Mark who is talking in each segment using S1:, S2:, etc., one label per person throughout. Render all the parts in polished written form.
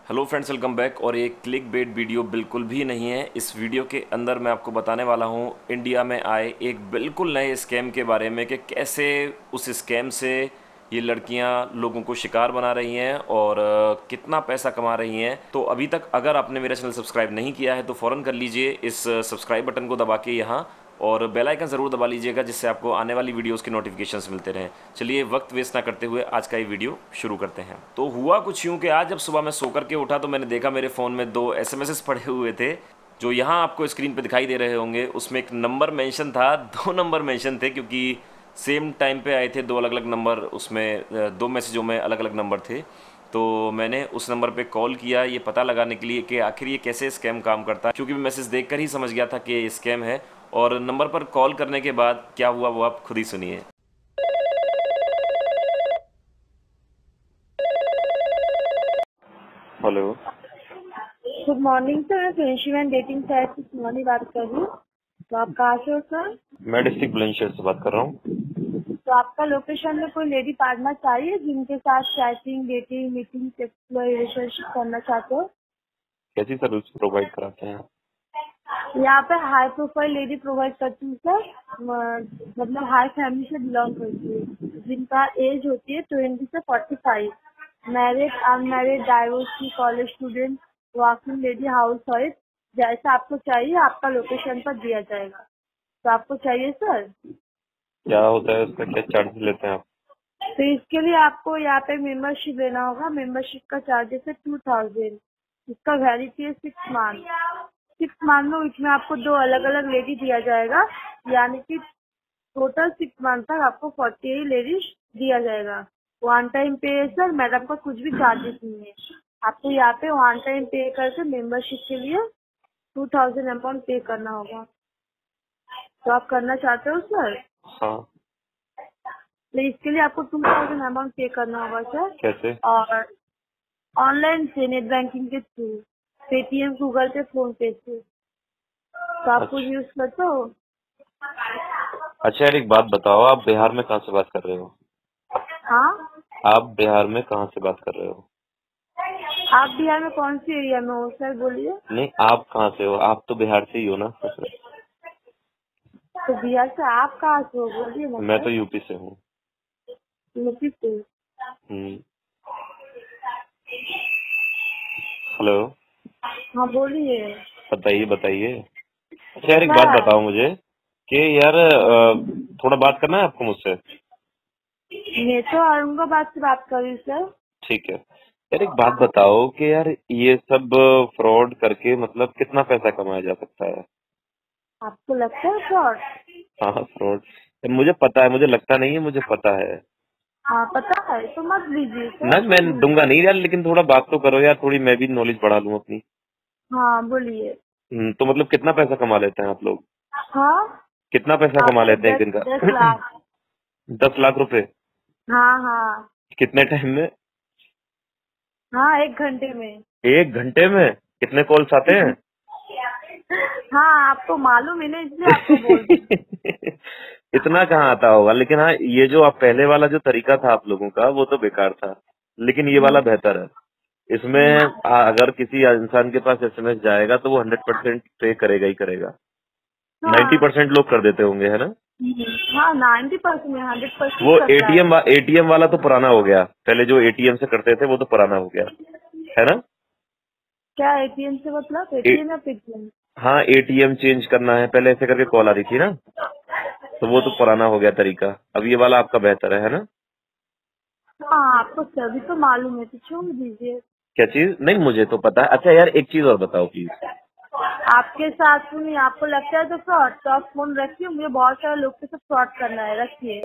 S1: Hello friends, welcome back. और ये click bait video बिल्कुल भी नहीं है। इस वीडियो के अंदर मैं आपको बताने वाला हूँ इंडिया में आए एक बिल्कुल नए स्कैम के बारे में कि कैसे उस स्कैम से ये लड़कियां लोगों को शिकार बना रही हैं और कितना पैसा कमा रही हैं। तो अभी तक अगर आपने मेरा चैनल सब्सक्राइब नहीं किया है तो फ़ौरन कर लीजिए इस सब्सक्राइब बटन को दबा के यहाँ, और बेल आइकन ज़रूर दबा लीजिएगा जिससे आपको आने वाली वीडियोस के नोटिफिकेशंस मिलते रहें। चलिए वक्त वेस्ट ना करते हुए आज का ये वीडियो शुरू करते हैं। तो हुआ कुछ यूँ कि आज जब सुबह मैं सो करके उठा तो मैंने देखा मेरे फ़ोन में 2 एसएमएसेस पड़े हुए थे, जो यहाँ आपको स्क्रीन पे दिखाई दे रहे होंगे। उसमें एक नंबर मेंशन था, 2 नंबर मेंशन थे क्योंकि सेम टाइम पे आए थे 2 अलग अलग नंबर। उसमें 2 मैसेजों में अलग अलग नंबर थे। तो मैंने उस नंबर पे कॉल किया ये पता लगाने के लिए कि आखिर ये कैसे स्कैम काम करता है, क्योंकि मैं मैसेज देखकर ही समझ गया था कि ये स्कैम है। और नंबर पर कॉल करने के बाद क्या हुआ वो आप खुद ही सुनिए। हेलो।
S2: गुड मॉर्निंग सर, मैं फ्रेंडशिप एंड डेटिंग साइट से सुमनी बात कर रही हूँ। तो आप कहाँ से हो सर?
S1: मैं डिस्ट्रिक्ट बुलंदशहर से बात कर रहा हूँ।
S2: तो आपका लोकेशन में कोई लेडी पार्टनर चाहिए जिनके साथ chatting, dating, meeting, sexual relationship करना चाहते हो?
S1: कैसी सर्विस प्रोवाइड कराते हैं?
S2: यहाँ पे हाई प्रोफाइल लेडी प्रोवाइड करती हूँ सर। मतलब हाई फैमिली से बिलोंग करती है, जिनका एज होती है 20 से 45, married, unmarried, divorcee, college student, working lady, housewife. जैसा आपको चाहिए आपका लोकेशन पर दिया जाएगा। तो आपको चाहिए सर?
S1: क्या होता है उसका, क्या चार्ज लेते हैं आप?
S2: तो इसके लिए आपको यहाँ पे मेंबरशिप लेना होगा। मेंबरशिप का चार्जेस है 2000। इसका वैलिडिटी है 6 मंथ। 6 मंथ में इसमें आपको 2 अलग अलग लेडी दिया जाएगा, यानी कि टोटल 6 मंथ तक आपको 48 लेडीज दिया जाएगा। वन टाइम पे है सर, मैडम का कुछ भी चार्जेस नहीं है। आपको यहाँ पे वन टाइम पे करके मेंबरशिप के लिए 2000 अमाउंट पे करना होगा। तो आप करना चाहते हो सर?
S1: हाँ।
S2: तो इसके लिए आपको 2000 अमाउंट पे करना होगा सर।
S1: कैसे?
S2: और ऑनलाइन से, नेट बैंकिंग के through, Paytm, Google Pay, PhonePe से। तो आप कुछ
S1: अच्छा।
S2: यूज करते हो?
S1: अच्छा यार, एक बात बताओ, आप बिहार में कहाँ से बात कर रहे हो?
S2: हाँ,
S1: आप बिहार में कहाँ से बात कर रहे हो?
S2: आप बिहार में कौन सी एरिया में हो सर, बोलिए।
S1: नहीं, आप कहाँ से हो? आप तो बिहार से ही हो ना?
S2: तो बिहार से आप कहाँ से हो, बोलिए ना
S1: मैं तो
S2: सर।
S1: यूपी से हूँ।
S2: यूपी से?
S1: हम्म। हेलो।
S2: हाँ बोलिए।
S1: बताइए बताइए। अच्छा यार, एक बात
S2: सर
S1: बताओ मुझे कि यार थोड़ा बात करना है आपको मुझसे।
S2: मैं तो औरंगाबाद से बात कर रही हूँ सर।
S1: ठीक है यार, एक बात बताओ कि यार ये सब फ्रॉड करके मतलब कितना पैसा कमाया जा सकता है?
S2: आपको लगता है फ्रॉड?
S1: हाँ, फ्रॉड। मुझे पता है, मुझे लगता नहीं है, मुझे पता है
S2: हाँ पता है तो मत लीजिए
S1: ना।
S2: सर,
S1: मैं
S2: क्यों
S1: दूंगा
S2: लीजिए?
S1: नहीं यार, लेकिन थोड़ा बात तो करो यार, थोड़ी मैं भी नॉलेज बढ़ा लूँ अपनी।
S2: हाँ बोलिए।
S1: तो मतलब कितना पैसा कमा लेते हैं आप लोग?
S2: हाँ,
S1: कितना पैसा कमा
S2: आपके
S1: लेते हैं एक
S2: दस
S1: दिन का?
S2: 10 लाख।
S1: 10 लाख रुपए?
S2: हाँ हाँ।
S1: कितने टाइम में?
S2: हाँ, 1 घंटे में।
S1: 1 घंटे में कितने कॉल्स आते हैं?
S2: हाँ, आपको मालूम है ना, इसलिए आपको बोल रही हूँ।
S1: इतना कहाँ आता होगा, लेकिन हाँ ये जो आप पहले वाला जो तरीका था आप लोगों का वो तो बेकार था, लेकिन ये वाला बेहतर है। इसमें अगर किसी इंसान के पास एसएमएस जाएगा तो वो 100% पे करेगा ही करेगा। नाइन्टी
S2: हाँ
S1: परसेंट लोग कर देते होंगे, है ना?
S2: हाँ, 90% में 100%
S1: वो
S2: करता है।
S1: एटीएम वाला तो पुराना हो गया, पहले जो एटीएम से करते थे वो तो पुराना हो गया, है ना?
S2: क्या एटीएम से मतलब?
S1: ए,
S2: एटीएम या पेटीएम?
S1: हाँ, एटीएम चेंज करना है, पहले ऐसे करके कॉल आ रही थी ना, तो वो तो पुराना हो गया तरीका। अब ये वाला आपका बेहतर है ना?
S2: हाँ, आपको सभी तो मालूम है तो छोड़ दीजिए।
S1: क्या चीज? नहीं, मुझे तो पता है। अच्छा यार, एक चीज और बताओ प्लीज।
S2: आपके साथ में आपको लगता है तो फ्रॉड, तो आप फोन रखिए, मुझे बहुत सारे लोग के साथ फ्रॉड करना है, रखिए।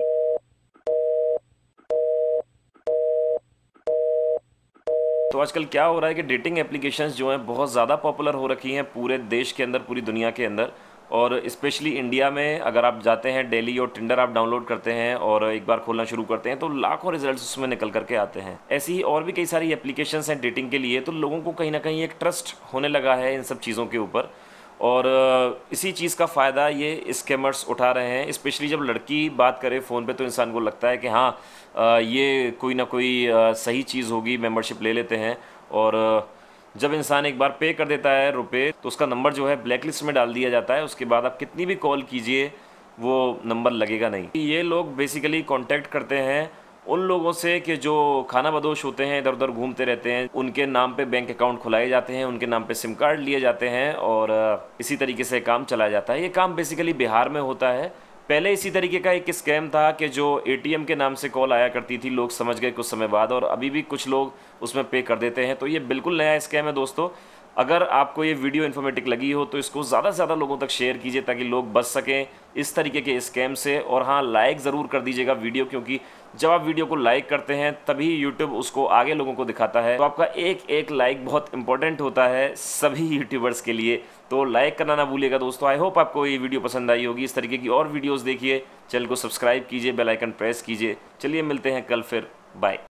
S1: तो आजकल क्या हो रहा है कि डेटिंग एप्लीकेशंस जो हैं बहुत ज़्यादा पॉपुलर हो रखी हैं पूरे देश के अंदर, पूरी दुनिया के अंदर। और स्पेशली इंडिया में अगर आप जाते हैं डेली और टिंडर आप डाउनलोड करते हैं और एक बार खोलना शुरू करते हैं तो लाखों रिजल्ट्स उसमें निकल करके आते हैं। ऐसी ही और भी कई सारी एप्लीकेशंस हैं डेटिंग के लिए, तो लोगों को कहीं ना कहीं एक ट्रस्ट होने लगा है इन सब चीज़ों के ऊपर। और इसी चीज़ का फ़ायदा ये स्कैमर्स उठा रहे हैं। स्पेशली जब लड़की बात करे फ़ोन पे तो इंसान को लगता है कि हाँ ये कोई ना कोई सही चीज़ होगी, मेंबरशिप ले लेते हैं। और जब इंसान एक बार पे कर देता है रुपए तो उसका नंबर जो है ब्लैक लिस्ट में डाल दिया जाता है। उसके बाद आप कितनी भी कॉल कीजिए वो नंबर लगेगा नहीं। ये लोग बेसिकली कांटेक्ट करते हैं उन लोगों से कि जो खाना बदोश होते हैं, इधर उधर घूमते रहते हैं, उनके नाम पे बैंक अकाउंट खुलाए जाते हैं, उनके नाम पे सिम कार्ड लिए जाते हैं और इसी तरीके से काम चलाया जाता है। ये काम बेसिकली बिहार में होता है। पहले इसी तरीके का एक स्कैम था कि जो एटीएम के नाम से कॉल आया करती थी, लोग समझ गए कुछ समय बाद और अभी भी कुछ लोग उसमें पे कर देते हैं। तो ये बिल्कुल नया स्कैम है दोस्तों। अगर आपको ये वीडियो इन्फॉर्मेटिव लगी हो तो इसको ज़्यादा से ज़्यादा लोगों तक शेयर कीजिए ताकि लोग बच सकें इस तरीके के स्कैम से। और हाँ, लाइक ज़रूर कर दीजिएगा वीडियो, क्योंकि जब आप वीडियो को लाइक करते हैं तभी यूट्यूब उसको आगे लोगों को दिखाता है। तो आपका एक एक लाइक बहुत इंपॉर्टेंट होता है सभी यूट्यूबर्स के लिए, तो लाइक करना ना भूलिएगा दोस्तों। आई होप आपको ये वीडियो पसंद आई होगी। इस तरीके की और वीडियोज़ देखिए, चैनल को सब्सक्राइब कीजिए, बेल आइकन प्रेस कीजिए। चलिए मिलते हैं कल फिर, बाय।